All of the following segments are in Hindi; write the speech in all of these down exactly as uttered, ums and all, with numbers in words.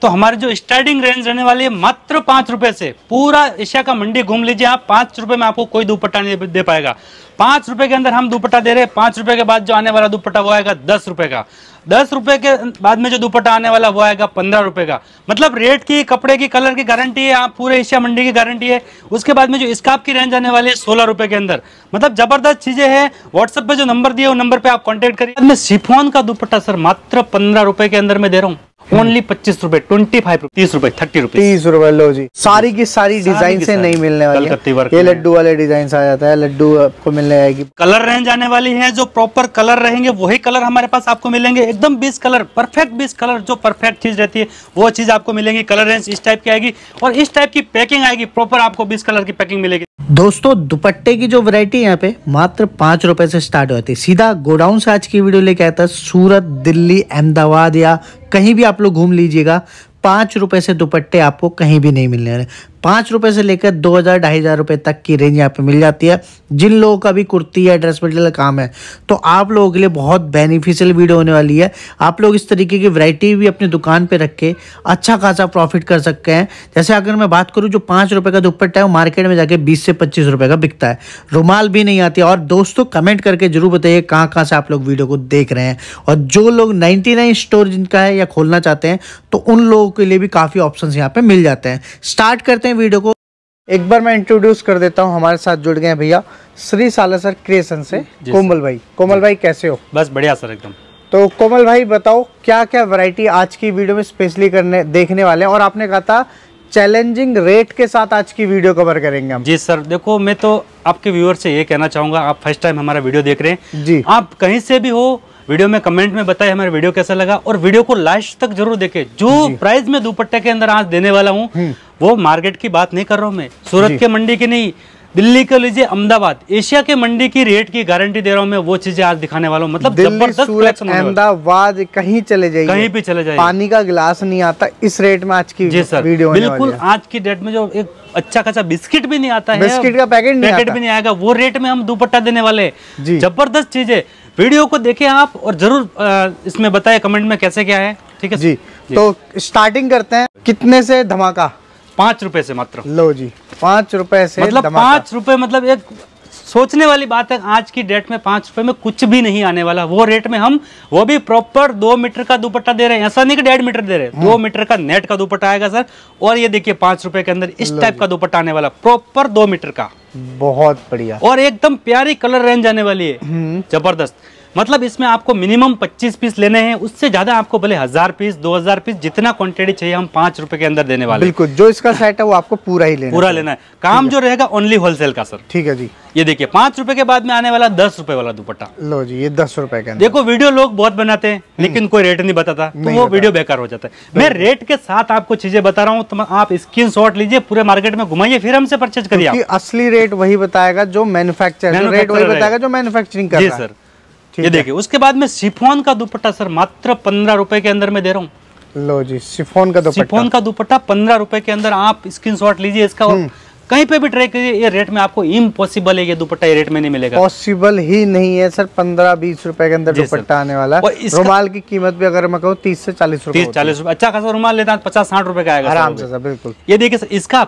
तो हमारी जो स्टार्टिंग रेंज रहने वाली है मात्र पांच रुपए से। पूरा एशिया का मंडी घूम लीजिए आप, पांच रुपए में आपको कोई दुपट्टा नहीं दे पाएगा। पांच रुपए के अंदर हम दुपट्टा दे रहे हैं। पांच रुपए के बाद जो आने वाला दुपट्टा वो आएगा दस रुपए का। दस रुपए के बाद में जो दुपट्टा आने वाला वो आएगा पंद्रह रुपए का। मतलब रेट की, कपड़े की, कलर की गारंटी है, आप पूरे एशिया मंडी की गारंटी है। उसके बाद में जो स्कार्फ की रेंज आने वाली है सोलह रुपए के अंदर। मतलब जबरदस्त चीजें हैं। व्हाट्सएप पे जो नंबर दिए वो नंबर पे आप कॉन्टेक्ट करिए। मैं शिफॉन का दुपट्टा सर मात्र पंद्रह रुपए के अंदर में दे रहा हूँ। ओनली पच्चीस रुपए, ट्वेंटी फाइव रुपए, तीस रुपए, थर्टी रुपए, तीस रुपए। लो जी, सारी की सारी डिजाइन से नहीं मिलने वाली है। ये लड्डू वाले डिजाइन आ जाता है, लड्डू आपको मिलने आएगी। कलर रेंज आने वाली है, जो प्रॉपर कलर रहेंगे वही कलर हमारे पास आपको मिलेंगे। एकदम बीस कलर, परफेक्ट बीस कलर, जो परफेक्ट चीज रहती है वो चीज आपको मिलेंगी। कलर रेंज इस टाइप की आएगी और इस टाइप की पैकिंग आएगी। प्रॉपर आपको बीस कलर की पैकिंग मिलेगी। दोस्तों दुपट्टे की जो वैरायटी यहाँ पे मात्र पांच रुपए से स्टार्ट होती है। सीधा गोडाउन से आज की वीडियो लेके आता है। सूरत, दिल्ली, अहमदाबाद या कहीं भी आप लोग घूम लीजिएगा, पाँच रुपए से दुपट्टे आपको कहीं भी नहीं मिलने वाले। पाँच रुपए से लेकर दो हज़ार ढाई हज़ार रुपये तक की रेंज यहाँ पे मिल जाती है। जिन लोगों का भी कुर्ती या ड्रेस मटेरियल काम है तो आप लोगों के लिए बहुत बेनिफिशियल वीडियो होने वाली है। आप लोग इस तरीके की वैरायटी भी अपनी दुकान पे रख के अच्छा खासा प्रॉफिट कर सकते हैं। जैसे अगर मैं बात करूँ, जो पाँच रुपये का दुपट्टा है वो मार्केट में जाके बीस से पच्चीस रुपये का बिकता है। रुमाल भी नहीं आती। और दोस्तों कमेंट करके जरूर बताइए कहाँ कहाँ से आप लोग वीडियो को देख रहे हैं। और जो लोग नाइन्टी नाइन स्टोर जिनका है या खोलना चाहते हैं तो उन लोगों के लिए भी काफ़ी ऑप्शन यहाँ पे मिल जाते हैं। स्टार्ट करते हैं वीडियो को। एक बार मैं इंट्रोड्यूस कर देता हूं, हमारे साथ जुड़ गए हैं भैया श्री सालासर क्रिएशन से कोमल भाई। कोमल भाई कैसे हो? बस बढ़िया सर एकदम। तो कोमल भाई बताओ क्या क्या वैरायटी आज की वीडियो में स्पेशली करने देखने वाले हैं। और आपने कहा था चैलेंजिंग रेट के साथ आज की वीडियो कवर करेंगे हम। जी सर, देखो मैं तो आपके व्यूअर से ये कहना चाहूंगा, आप फर्स्ट टाइम हमारा वीडियो देख रहे हैं जी, आप कहीं से भी हो, वीडियो में कमेंट में बताइए हमारा वीडियो कैसा लगा और वीडियो को लास्ट तक जरूर देखें। जो प्राइस में दुपट्टे के अंदर आज देने वाला हूँ वो मार्केट की बात नहीं कर रहा हूँ मैं, सूरत के मंडी की नहीं, दिल्ली के लीजिए, अहमदाबाद, एशिया के मंडी की रेट की गारंटी दे रहा हूँ मैं। वो चीजें आज दिखाने वाला हूँ। मतलब दिल्ली, सूरत, अहमदाबाद कहीं चले जाइए, कहीं भी चले जाइए, पानी का गिलास नहीं आता इस रेट में आज की जी सर, वीडियो बिल्कुल। आज की डेट में जो एक अच्छा खासा बिस्किट भी नहीं आता है, बिस्किट का पैकेट नहीं पैकेट भी नहीं आएगा, वो रेट में हम दुपट्टा देने वाले। जबरदस्त चीज है। वीडियो को देखें आप और जरूर इसमें बताएं कमेंट में कैसे क्या है। ठीक है जी, तो स्टार्टिंग करते हैं। कितने से धमाका? पांच रुपए से मात्र। लो जी, पांच रुपए से मतलब पांच रुपए, मतलब एक सोचने वाली बात है। आज की डेट में पांच रुपए में कुछ भी नहीं आने वाला। वो रेट में हम, वो भी प्रॉपर दो मीटर का दुपट्टा दे रहे हैं। ऐसा नहीं कि डेढ़ मीटर दे रहे हैं, दो मीटर का नेट का दुपट्टा आएगा सर। और ये देखिए पांच रुपए के अंदर इस टाइप का दुपट्टा आने वाला, प्रॉपर दो मीटर का। बहुत बढ़िया और एकदम प्यारी कलर रेंज आने वाली है, जबरदस्त। मतलब इसमें आपको मिनिमम पच्चीस पीस लेने हैं, उससे ज्यादा आपको भले हजार पीस, दो हजार पीस, जितना क्वांटिटी चाहिए हम पांच रुपए के अंदर देने वाले। बिल्कुल, जो इसका सेट है वो आपको पूरा ही लेना, पूरा लेना है। काम जो रहेगा ओनली होलसेल का सर। ठीक है जी। ये देखिए पांच रुपए के बाद में आने वाला दस रुपए वाला दुपट्टा। लो जी, ये दस रुपए का। देखो वीडियो लोग बहुत बनाते हैं लेकिन कोई रेट नहीं बताता, तो वो वीडियो बेकार हो जाता है। मैं रेट के साथ आपको चीजें बता रहा हूँ, तो आप स्क्रीनशॉट लीजिए, पूरे मार्केट में घुमाइए, फिर हमसे परचेज करिए। असली रेट वही बताएगा जो मैन्युफैक्चर, रेट वही बताएगा जो मैन्युफैक्चरिंग कर रहा है। सर ये देखिए, उसके बाद में शिफॉन का दुपट्टा सर मात्र पंद्रह रुपए के अंदर में दे रहा हूँ। लो जी, शिफॉन का दुपट्टा, शिफॉन का दुपट्टा पंद्रह रुपए के अंदर। आप स्क्रीनशॉट लीजिए इसका और कहीं पे भी ट्राई करिए। ये रेट में आपको इम्पॉसिबल है, ये दुपट्टा ये रेट में नहीं मिलेगा। पॉसिबल ही नहीं है सर। पंद्रह बीस रुपए के अंदर दुपट्टा आने वाला है। रुमाल की कीमत भी अगर मैं कहूँ तीस से चालीस रुपए, तीस चालीस रुपए अच्छा खासा रुमाल लेता है, पचास साठ रुपए का आएगा आराम से सर। बिल्कुल। ये देखिए इसका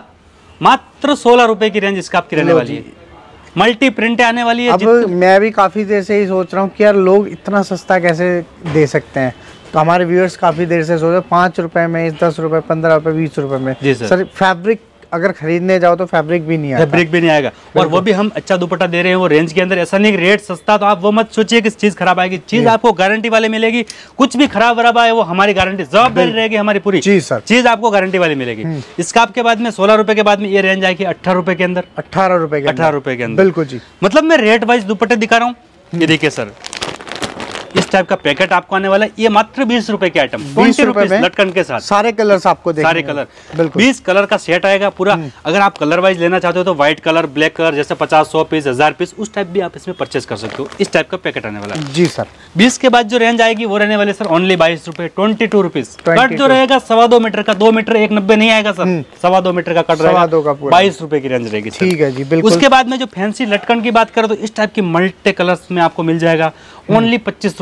मात्र सोलह रुपए की रेंज इसका आपकी रहने वाली है। मल्टी प्रिंट आने वाली है। अब मैं भी काफी देर से ही सोच रहा हूँ कि यार लोग इतना सस्ता कैसे दे सकते हैं। तो हमारे व्यूअर्स काफी देर से सोच रहे पांच रुपए में, दस रुपए, पंद्रह रुपए, बीस रुपए में। जी सर। सर फैब्रिक अगर खरीदने जाओ तो फैब्रिक भी नहीं आता, फैब्रिक भी नहीं आएगा। और वो भी हम अच्छा दुपट्टा दे रहे हैं वो रेंज के अंदर। ऐसा नहीं रेट सस्ता तो आप वो मत सोचिए कि चीज खराब आएगी। चीज आपको गारंटी वाले मिलेगी। कुछ भी खराब वराब आए वो हमारी गारंटी, जवाबदारी रहेगी हमारी पूरी। जी सर। चीज आपको गारंटी वाली मिलेगी। इसका आपके बाद में सोलह रुपए के बाद में ये रेंज आएगी अठारह रुपए के अंदर। अठारह रुपए के अठारह रुपए के अंदर। बिल्कुल जी। मतलब मैं रेट वाइज दुपट्टे दिखा रहा हूँ। ये देखिए सर, इस टाइप का पैकेट आपको आने वाला है। ये मात्र बीस रुपए के आइटम, बीस रुपए में लटकन के साथ सारे कलर्स आपको देखेंगे। सारे कलर, बिल्कुल बीस कलर का सेट आएगा पूरा। अगर आप कलर वाइज लेना चाहते हो तो व्हाइट कलर, ब्लैक कलर, जैसे पचास सौ पीस, हजार पीस, उस टाइप भी आप इसमें परचेज कर सकते हो। इस टाइप का पैकेट आने वाला है। जी सर। बीस के बाद जो रेंज आएगी वो रहने वाले सर ओनली बाईस रुपए, ट्वेंटी टू रुपीज। कट जो रहेगा सवा दो मीटर का, दो मीटर एक नब्बे नहीं आएगा सर, सवा दो मीटर का कट रहेगा, बाईस रुपए की रेंज रहेगी। ठीक है जी, बिल्कुल। उसके बाद में जो फैंसी लटकन की बात करें तो इस टाइप की मल्टी कलर्स में आपको मिल जाएगा ओनली पच्चीस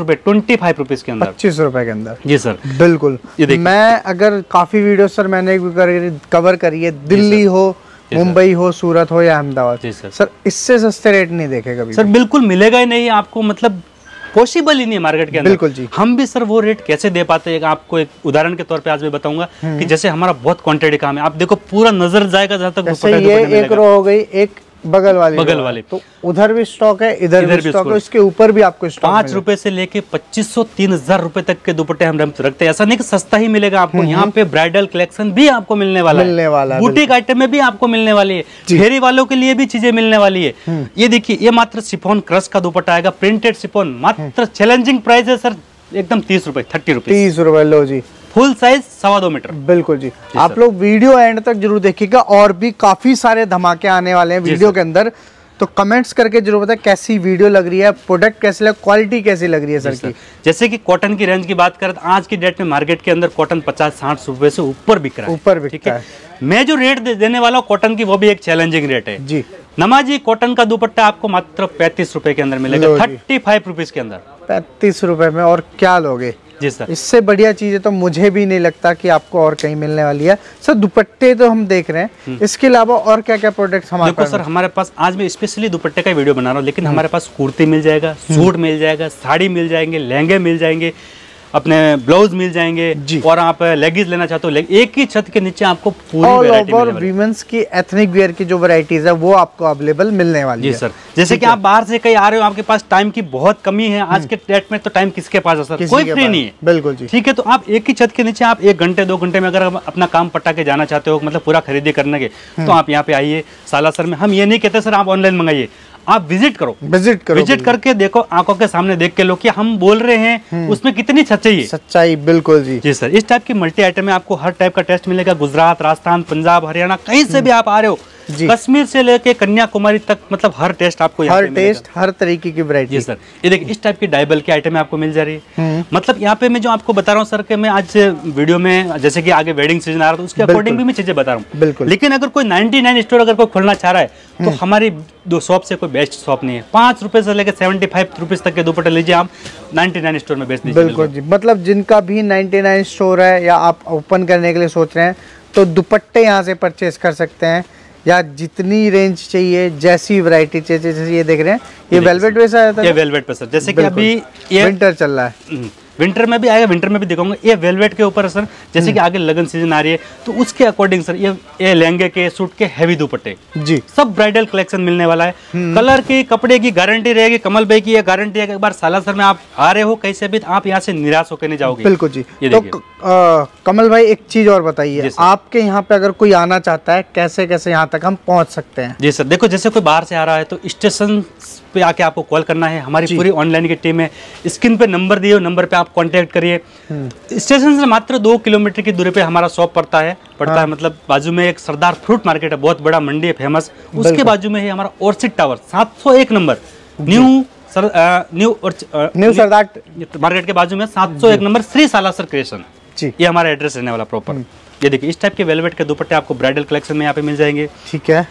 रुपए ट्वेंटी फाइव रुपीज के अंदर, पच्चीस रुपए के अंदर। जी सर बिल्कुल। मैं अगर काफी वीडियो सर मैंने कवर करी है, दिल्ली हो, मुंबई हो, सूरत हो या अहमदाबाद, सर सर इससे सस्ते रेट नहीं देखे कभी सर, बिल्कुल मिलेगा ही नहीं आपको, मतलब पॉसिबल ही नहीं है मार्केट के अंदर। बिल्कुल जी। हम भी सर वो रेट कैसे दे पाते हैं, आपको एक उदाहरण के तौर पे आज मैं बताऊंगा कि जैसे हमारा बहुत क्वांटिटी काम है, आप देखो पूरा नजर जाएगा जहां तक जैसे ये एक रो हो गई, एक बगल वाली बगल वाली, तो उधर भी स्टॉक है, इधर, इधर भी स्टॉक है, इसके ऊपर भी आपको स्टॉक पांच रुपए से लेके पच्चीस सौ तीन हजार रुपए तक के दुपट्टे हम रखते हैं। ऐसा नहीं कि सस्ता ही मिलेगा आपको, यहाँ पे ब्राइडल कलेक्शन भी आपको मिलने वाला मिलने है, वाला है, बुटीक आइटम में भी आपको मिलने वाली है, फेरी वालों के लिए भी चीजें मिलने वाली है। ये देखिए, ये मात्र शिफॉन क्रश का दुपट्टा आएगा, प्रिंटेड शिफॉन, मात्र चैलेंजिंग प्राइस है सर, एकदम तीस रुपए, थर्टी रुपीज, तीस रुपए लो जी, फुल साइज सवा दो मीटर। बिल्कुल जी, जी आप लोग वीडियो एंड तक जरूर देखिएगा, और भी काफी सारे धमाके आने वाले हैं वीडियो के अंदर, तो कमेंट्स करके जरूर बताएं कैसी वीडियो लग रही है, प्रोडक्ट कैसे लग, क्वालिटी कैसी लग रही है सर की। जैसे कि कॉटन की रेंज की बात करें तो आज की डेट में मार्केट के अंदर कॉटन पचास साठ रुपए से ऊपर बिक रहा है, ऊपर बिकता है। मैं जो रेट दे, देने वाला हूँ कॉटन की, वो भी एक चैलेंजिंग रेट है जी। नमाजी कॉटन का दुपट्टा आपको मात्र पैंतीस रुपए के अंदर मिलेगा, थर्टी फाइव रुपीज के अंदर, पैंतीस रुपए में, और क्या लोगे जी सर। इससे बढ़िया चीज है तो मुझे भी नहीं लगता कि आपको और कहीं मिलने वाली है सर। दुपट्टे तो हम देख रहे हैं, इसके अलावा और क्या क्या प्रोडक्ट्स हमारे देखो सर, हमारे पास आज मैं स्पेशली दुपट्टे का वीडियो बना रहा हूँ, लेकिन हमारे पास कुर्ती मिल जाएगा, सूट मिल जाएगा, साड़ी मिल जाएंगे, लहंगे मिल जाएंगे, अपने ब्लाउज मिल जाएंगे, और आप लेगिंग्स लेना चाहते हो, एक ही छत के नीचे आपको पूरी वैरायटी मिलने वाली है। वीमेंस की एथनिक वेयर की जो वैरायटीज है वो आपको अवेलेबल मिलने वाली जी है। जी सर, जैसे कि आप बाहर से कहीं आ रहे हो, आपके पास टाइम की बहुत कमी है, आज के डेट में तो टाइम किसके पास है सर, कोई फ्री नहीं है। बिल्कुल जी, ठीक है, तो आप एक ही छत के नीचे आप एक घंटे दो घंटे में अगर अपना काम पटा के जाना चाहते हो, मतलब पूरा खरीदी करने के, तो आप यहाँ पे आइए सालासर में। हम ये नहीं कहते सर आप ऑनलाइन मंगाइए, आप विजिट करो, विजिट करो, विजिट करके देखो, आंखों के सामने देख के लो कि हम बोल रहे हैं उसमें कितनी सच्चाई है, सच्चाई। बिल्कुल जी, जी सर। इस टाइप की मल्टी आइटम में आपको हर टाइप का टेस्ट मिलेगा, गुजरात, राजस्थान, पंजाब, हरियाणा, कहीं से भी आप आ रहे हो, कश्मीर से लेके कन्याकुमारी तक, मतलब हर टेस्ट आपको हर टेस्ट, हर तरीके की वैरायटी। जी सर। ये देखिए, इस टाइप की डायबल की आइटम आपको मिल जा रही है। मतलब यहाँ पे मैं जो आपको बता रहा हूँ सर, कि मैं आज वीडियो में जैसे कि आगे वेडिंग सीजन आ रहा है, उसके अकॉर्डिंग भी मैं चीजें बता रहा हूँ। बिल्कुल। लेकिन अगर कोई नाइनटी नाइन स्टोर अगर कोई खोलना चाह रहा है, तो हमारी दो शॉप से कोई बेस्ट शॉप नहीं है। पांच रुपए से लेकर सेवेंटी फाइव रुपीज तक के दुपट्टे लीजिए, आप नाइनटी नाइन स्टोर में बेच दीजिए। बिल्कुल जी, मतलब जिनका भी नाइनटी नाइन स्टोर है या आप ओपन करने के लिए सोच रहे हैं, तो दुपट्टे यहाँ से परचेज कर सकते हैं, या जितनी रेंज चाहिए, जैसी वैरायटी चाहिए। जैसे ये देख रहे हैं, ये वेलवेट वैसा आता है, ये वेलवेट पे सर, जैसे कि अभी ये विंटर चल रहा है, विंटर में भी आएगा, विंटर में भी दिखाऊंगा। ये वेलवेट के ऊपर है सर, जैसे कि आगे लगन सीजन आ रही है, तो उसके अकॉर्डिंग सर ये ये लहंगे के, सूट के हैवी दुपट्टे जी, सब ब्राइडल कलेक्शन मिलने वाला है। कलर की, कपड़े की गारंटी रहेगी, कमल भाई की ये गारंटी है कि एक बार सालासर में आप आ रहे हो कहीं से भी, आप यहाँ से निराश होकर नहीं जाओगे। बिल्कुल जी। तो आ, कमल भाई एक चीज और बताइए, आपके यहाँ पे अगर कोई आना चाहता है, कैसे कैसे यहाँ तक हम पहुँच सकते हैं? जी सर, देखो जैसे कोई बाहर से आ रहा है तो स्टेशन पे आके आपको कॉल करना है, हमारी पूरी ऑनलाइन की टीम है, स्क्रीन पे नंबर दिए, नंबर पे आप कांटेक्ट करिए। स्टेशन से मात्र दो किलोमीटर की दूरी पे हमारा शॉप पड़ता है पड़ता हाँ। है मतलब बाजू में एक सरदार फ्रूट मार्केट है, बहुत बड़ा मंडी है फेमस, उसके बाजू में है हमारा ऑर्चिड टावर सात सौ एक नंबर, न्यू सर न्यू न्यू सरदार मार्केट के बाजू में सात सौ एक नंबर श्री सालासर क्रिएशन, ये हमारा एड्रेस रहने वाला प्रॉपर। ये देखिए, इस टाइप के वेलवेट के दुपट्टे आपको ब्राइडल कलेक्शन में यहाँ पे मिल जाएंगे। ठीक है,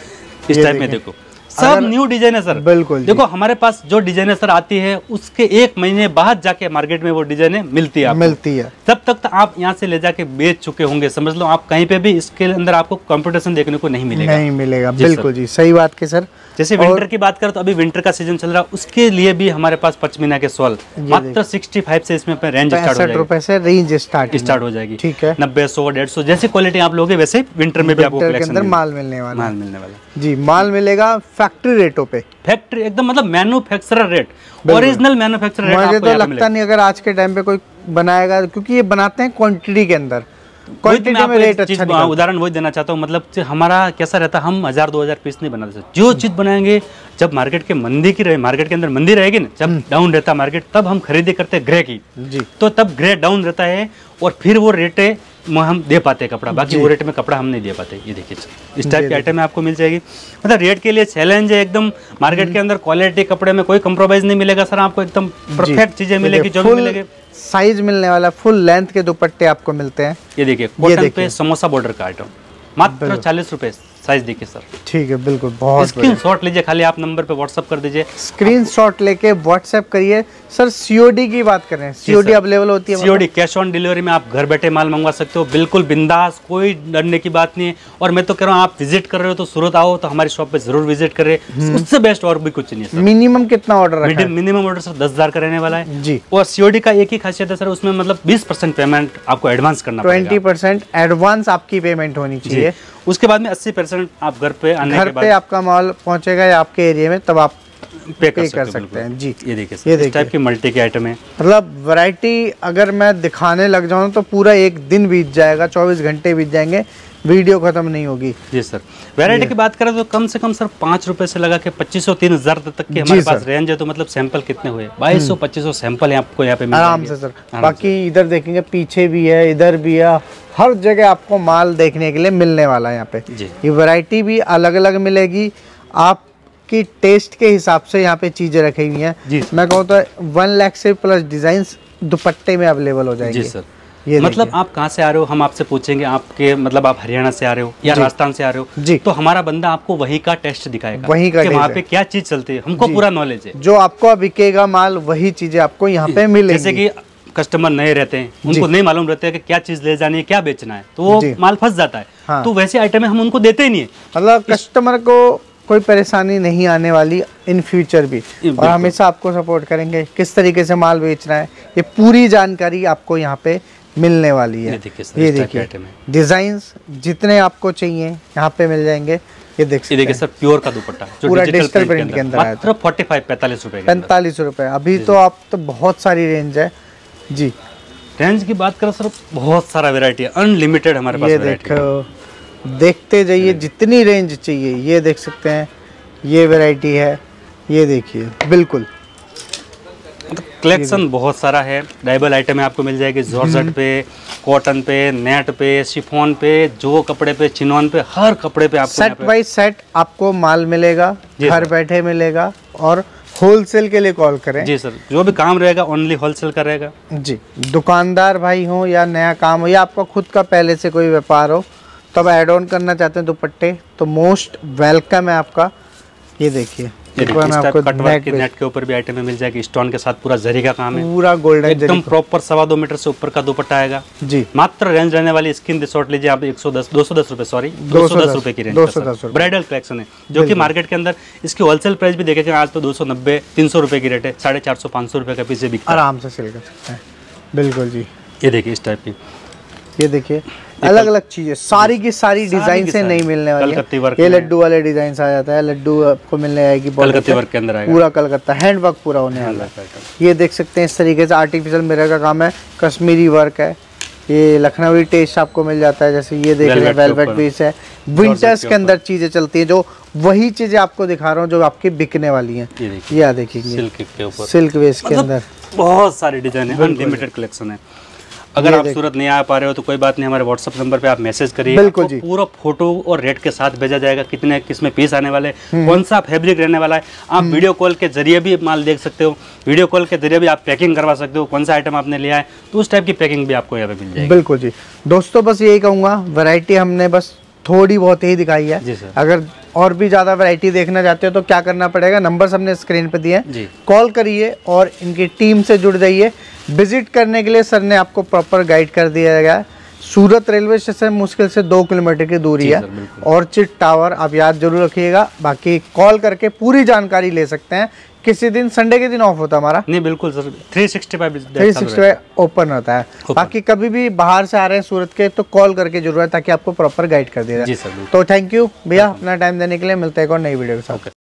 इस टाइप में देखो सब न्यू डिजाइन है सर। बिल्कुल, देखो हमारे पास जो डिजाइन है सर आती है, उसके एक महीने बाद जाके मार्केट में वो डिजाइने मिलती है, मिलती है। तब तक तो आप यहाँ से ले जाके बेच चुके होंगे, समझ लो आप कहीं पे भी इसके अंदर आपको कंपटीशन देखने को नहीं मिलेगा। नहीं मिलेगा, बिल्कुल जी, सही बात की सर। जैसे विंटर की बात करें तो अभी विंटर का सीजन चल रहा है, उसके लिए भी हमारे पास पश्मीना के सॉल मात्र सिक्सटी फाइव से इसमें रेंज स्टार्ट हो जाएगी, रुपए से रेंज स्टार्ट स्टार्ट हो जाएगी। ठीक है, नब्बे सौ डेढ़ सौ जैसी क्वालिटी आप लोगे वैसे विंटर में भी आपको अंदर माल मिलने वाला माल मिलने वाला जी, माल मिलेगा फैक्ट्री रेटों पे, फैक्ट्री एकदम मतलब manufacturer rate, original manufacturer rate. मुझे तो लगता नहीं अगर आज के टाइम पे कोई बनाएगा, क्योंकि ये बनाते हैं क्वांटिटी के अंदर, क्वांटिटी में रेट अच्छा निकलता है। उदाहरण वही देना चाहता हूँ, मतलब हमारा कैसा रहता है, हम हजार दो हजार पीस नहीं बनाते, जो चीज बनाएंगे जब मार्केट के मंदी की रहे, मार्केट के अंदर मंदी रहेगी ना, जब डाउन रहता है मार्केट, तब हम खरीदी करते हैं ग्रे की जी, तो तब ग्रे डाउन रहता है और फिर वो रेट हम दे पाते हैं कपड़ा, बाकी वो रेट में कपड़ा हम नहीं दे पाते। ये देखिए इस टाइप की आइटम आपको मिल जाएगी, मतलब रेट के लिए चैलेंज है एकदम। मार्केट के अंदर क्वालिटी कपड़े में कोई कंप्रोमाइज नहीं मिलेगा सर, आपको एकदम परफेक्ट चीजें मिलेगी, जो भी मिलेगी साइज मिलने वाला, फुल लेंथ के दुपट्टे आपको मिलते हैं। ये देखिए कॉटन पे समोसा बॉर्डर का आइटम मात्र चालीस रुपए, साइज देखिए सर। ठीक है, बिल्कुल, बहुत स्क्रीनशॉट लीजिए, खाली आप नंबर पे व्हाट्सएप कर दीजिए, स्क्रीनशॉट लेके व्हाट्सएप करिए, सर सीओडी की बात करें, सीओडी अवेलेबल होती है? सीओडी कैश ऑन डिलीवरी में आप घर बैठे माल मंगवा सकते हो, बिल्कुल बिंदास, कोई डरने की बात नहीं है। और मैं तो कह रहा हूँ आप विजिट कर रहे हो तो सूरत आओ तो हमारी शॉप पे जरूर विजिट करें, उससे बेस्ट और भी कुछ नहीं है। मिनिमम कितना ऑर्डर रखा है? मिनिमम ऑर्डर सर दस हजार का रहने वाला है जी। और सीओडी का एक ही खासियत है सर, उसमें मतलब बीस परसेंट पेमेंट आपको एडवांस करना पड़ेगा। ट्वेंटी परसेंट एडवांस आपकी पेमेंट होनी चाहिए, उसके बाद में अस्सी परसेंट आप घर पे आने घर के बाद पे आपका माल पहुंचेगा या आपके एरिया में, तब आप पे कर, पे सकते, कर सकते हैं। जी ये देखिए ये इस टाइप की मल्टी के आइटम है। मतलब वैरायटी अगर मैं दिखाने लग जाऊं तो पूरा एक दिन बीत जाएगा, चौबीस घंटे बीत जाएंगे, वीडियो खत्म नहीं होगी। जी सर। वैरायटी की बात करें तो कम से कम सर पाँच रुपए से लगा के पच्चीस सौ तीन हजार तक के हमारे पास रेंज है। तो मतलब सैंपल कितने हुए? बाईस सौ पच्चीस सौ सैंपल आपको यहाँ पे मिल आराम से सर। बाकी इधर देखेंगे, पीछे भी है, इधर भी है, हर जगह आपको माल देखने के लिए मिलने वाला है यहाँ पे। ये वैरायटी भी अलग अलग मिलेगी, आपकी टेस्ट के हिसाब से यहाँ पे चीजें रखी हुई हैं। मैं कहूँ तो वन लाख से प्लस डिजाइन दुपट्टे में अवेलेबल हो जाएंगे। जी सर। ये मतलब आप कहाँ से आ रहे हो, हम आपसे पूछेंगे आपके मतलब आप हरियाणा से आ रहे हो या राजस्थान से आ रहे हो जी, तो हमारा बंदा आपको वही का टेस्ट दिखाएगा, वही का कि वहाँ पे क्या चीज चलती है, हमको पूरा नॉलेज है। जो आपको बिकेगा माल वही चीजें आपको यहाँ पे मिलेगी। जैसे कि कस्टमर नए रहते हैं, उनको नहीं मालूम रहता है कि क्या चीज ले जानी है, क्या बेचना है, तो वो माल फंस जाता है। हाँ। तो वैसे आइटम हम उनको देते ही नहीं है। मतलब कस्टमर को कोई परेशानी नहीं आने वाली इन फ्यूचर भी, और हमेशा आपको सपोर्ट करेंगे किस तरीके से माल बेचना है, ये पूरी जानकारी आपको यहाँ पे मिलने वाली है। ये देखिए डिजाइन्स जितने आपको चाहिए यहाँ पे मिल जाएंगे। ये देख सकते हैं सर, प्योर का दुपट्टा पूरा डिजिटल प्रिंट के अंदर आया था, फोर्टी फाइव पैंतालीस रुपए पैंतालीस रुपए। अभी तो आप तो बहुत सारी रेंज है जी। रेंज की बात करें सर, बहुत सारा वेरायटी है, अनलिमिटेड हमारे पास। ये देखो, देखते जाइए जितनी रेंज चाहिए। ये देख सकते हैं, ये वैरायटी है, ये देखिए बिल्कुल कलेक्शन बहुत सारा है। डाइबल आइटम आपको मिल जाएगी जॉर्जेट पे, कॉटन पे, नेट पे, शिफॉन पे, जो कपड़े पे, चिनॉन पे, हर कपड़े पे आपको सेट बाय सेट आपको माल मिलेगा, घर बैठे मिलेगा। और होलसेल के लिए कॉल करें। जी सर, जो भी काम रहेगा ओनली होलसेल का रहेगा जी। दुकानदार भाई हो या नया काम हो या आपका खुद का पहले से कोई व्यापार हो, तब ऐड ऑन करना चाहते हैं दुपट्टे, तो मोस्ट वेलकम है आपका। ये देखिए आपको नेट के, नेट के ऊपर भी आइटम मिल जाएगी, स्टोन के साथ पूरा जरी का काम है, पूरा गोल्डन एकदम प्रॉपर सवा दो मीटर से ऊपर का दुपट्टा आएगा जी। मात्र रेंज रहने वाली स्किन रिसोर्ट लीजिए आप एक सौ दस दो सौ दस रुपए सॉरी दो सौ दस रुपए की रेंज, ब्राइडल कलेक्शन है, जो कि मार्केट के अंदर इसकी होलसेल प्राइस भी देखेंगे आज तो दो सौ नब्बे तीन सौ रुपए की रेट है, साढ़े चार सौ पाँच सौ रुपए का पीछे बिकता है, आराम से सेल कर सकते हैं। बिल्कुल जी। ये देखिए इस टाइप की, ये देखिए अलग अलग चीजें, सारी की सारी डिजाइन से नहीं मिलने वाली है। ये लड्डू वाले डिजाइन आ जाता है, लड्डू आपको मिलने आएगी कलकत्ती वर्क के अंदर आएगा, पूरा कलकत्ता हैंड वर्क पूरा होने वाला है। ये देख सकते हैं इस तरीके से आर्टिफिशियल मिरर का काम है, कश्मीरी वर्क है, ये लखनवी टेस्ट आपको मिल जाता है। जैसे ये देख रहे हैं वेलवेट पीस है, विंटर्स के अंदर चीजें चलती है, जो वही चीजें आपको दिखा रहा हूँ जो आपकी बिकने वाली हैं। ये देखिए सिल्क के ऊपर, सिल्क वेस्ट के अंदर बहुत सारी डिजाइन है, अनलिमिटेड कलेक्शन है। अगर आप सूरत नहीं आ पा रहे हो तो कोई बात नहीं, हमारे व्हाट्सएप नंबर पे आप मैसेज करिए, बिल्कुल जी, पूरा फोटो और रेट के साथ भेजा जाएगा, कितने किसमें पीस आने वाले, कौन सा फैब्रिक रहने वाला है। आप वीडियो कॉल के जरिए भी माल देख सकते हो, वीडियो कॉल के जरिए भी आप पैकिंग करवा सकते हो, कौन सा आइटम आपने लिया है तो उस टाइप की पैकिंग भी आपको यहाँ पे मिल जाएगी। बिल्कुल जी। दोस्तों बस यही कहूँगा, वैरायटी हमने बस थोड़ी बहुत ही दिखाई है। अगर और भी ज़्यादा वैरायटी देखना चाहते हो तो क्या करना पड़ेगा, नंबर हमने स्क्रीन पे दिए, कॉल करिए और इनकी टीम से जुड़ जाइए। विजिट करने के लिए सर ने आपको प्रॉपर गाइड कर दिया गया। सूरत रेलवे स्टेशन मुश्किल से दो किलोमीटर की दूरी है, ऑर्चिड टावर आप याद जरूर रखिएगा। बाकी कॉल करके पूरी जानकारी ले सकते हैं। किसी दिन संडे के दिन ऑफ होता है हमारा? नहीं बिल्कुल sir, three sixty five open रहता है। बाकी कभी भी बाहर से आ रहे हैं सूरत के तो कॉल करके जरूर है, ताकि आपको प्रॉपर गाइड कर दिया जाए। तो थैंक यू भैया अपना टाइम देने के लिए, मिलते हैं एक और नई वीडियो के साथ।